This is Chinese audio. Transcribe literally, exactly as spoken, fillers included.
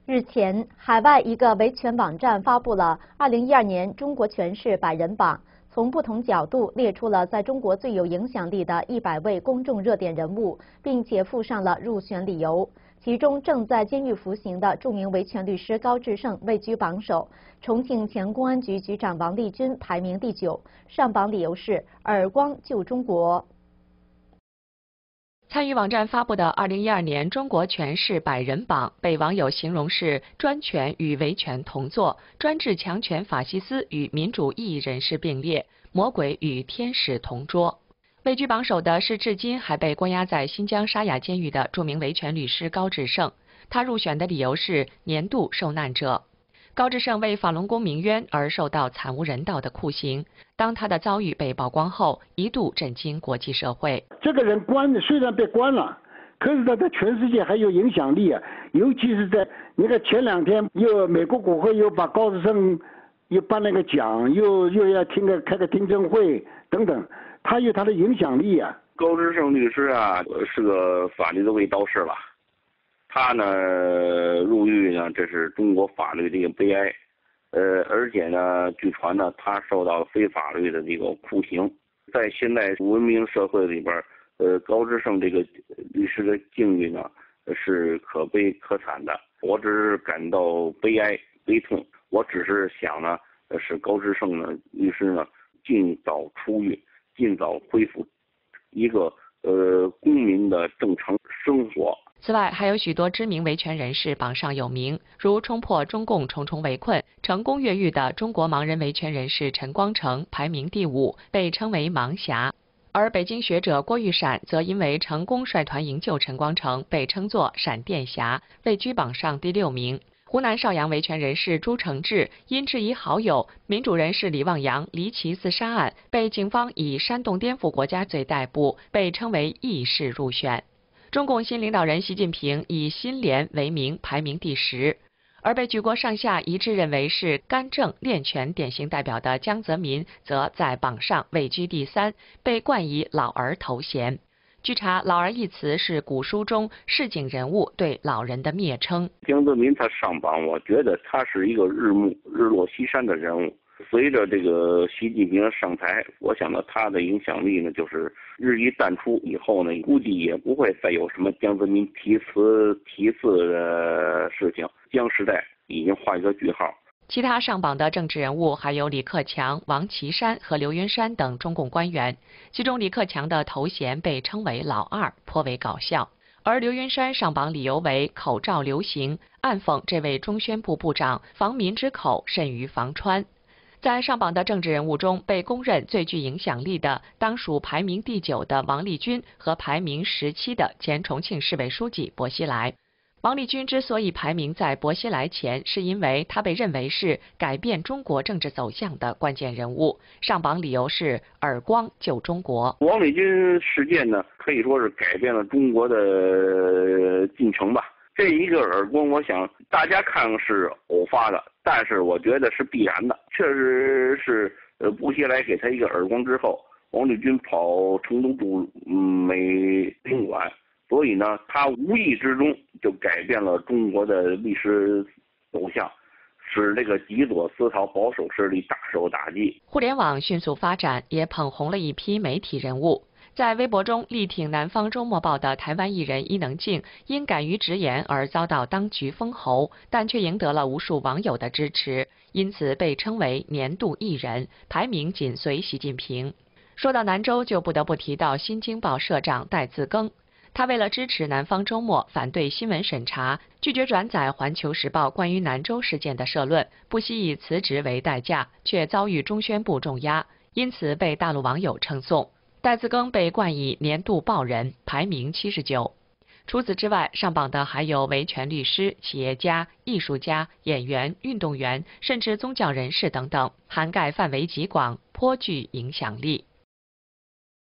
日前，海外一个维权网站发布了二零一二年中国权势百人榜，从不同角度列出了在中国最有影响力的一百位公众热点人物，并且附上了入选理由。其中，正在监狱服刑的著名维权律师高志胜位居榜首，重庆前公安局局长王立军排名第九。上榜理由是耳光救中国。 参与网站发布的二零一二年中国权势百人榜被网友形容是专权与维权同坐，专制强权法西斯与民主异议人士并列，魔鬼与天使同桌。位居榜首的是至今还被关押在新疆沙雅监狱的著名维权律师高志胜，他入选的理由是年度受难者。高志胜为法轮功鸣冤而受到惨无人道的酷刑，当他的遭遇被曝光后，一度震惊国际社会。 这个人关虽然被关了，可是他在全世界还有影响力啊，尤其是在你看前两天又美国国会又把高志胜又颁了个奖，又又要听个开个听证会等等，他有他的影响力啊。 高志胜律师啊，是个法律的卫道士了。他呢入狱呢，这是中国法律的一个悲哀，呃，而且呢，据传呢，他受到非法律的这个酷刑，在现在文明社会里边，呃，高志胜这个律师的境遇呢是可悲可惨的。我只是感到悲哀悲痛，我只是想呢，使高志胜呢律师呢尽早出狱，尽早恢复一个呃公民的正常生活。 此外，还有许多知名维权人士榜上有名，如冲破中共重重围困、成功越狱的中国盲人维权人士陈光诚排名第五，被称为盲侠。而北京学者郭玉闪则因为成功率团营救陈光诚，被称作闪电侠，位居榜上第六名。湖南邵阳维权人士朱承志因质疑好友民主人士李旺阳离奇自杀案，被警方以煽动颠覆国家罪逮捕，被称为义士入选。中共新领导人习近平以新廉为名排名第十，而被举国上下一致认为是干政练权典型代表的江泽民则在榜上位居第三，被冠以老儿头衔。据查，老儿一词是古书中市井人物对老人的蔑称。 江泽民他上榜，我觉得他是一个日暮日落西山的人物。随着这个习近平上台，我想呢，他的影响力呢就是日益淡出。以后呢，估计也不会再有什么江泽民题词题词的事情。江时代已经画一个句号。 其他上榜的政治人物还有李克强、王岐山和刘云山等中共官员，其中李克强的头衔被称为老二，颇为搞笑。而刘云山上榜理由为口罩流行，暗讽这位中宣部部长防民之口甚于防川。在上榜的政治人物中，被公认最具影响力的当属排名第九的王立军和排名十七的前重庆市委书记薄熙来。王立军之所以排名在薄熙来前，是因为他被认为是改变中国政治走向的关键人物。上榜理由是耳光救中国。 王立军事件呢，可以说是改变了中国的进程吧。这一个耳光，我想大家看是偶发的，但是我觉得是必然的。确实是，呃，薄熙来给他一个耳光之后，王立军跑成都驻美领馆，所以呢，他无意之中就改变了中国的历史走向，使这个极左思潮保守势力大受打击。 互联网迅速发展，也捧红了一批媒体人物。在微博中力挺南方周末报的台湾艺人伊能静，因敢于直言而遭到当局封侯，但却赢得了无数网友的支持，因此被称为年度艺人，排名紧随习近平。说到南周，就不得不提到新京报社长戴自更。他为了支持南方周末，反对新闻审查，拒绝转载《环球时报》关于南周事件的社论，不惜以辞职为代价，却遭遇中宣部重压，因此被大陆网友称颂。戴自更被冠以年度报人，排名七十九。除此之外，上榜的还有维权律师、企业家、艺术家、演员、运动员，甚至宗教人士等等，涵盖范围极广，颇具影响力。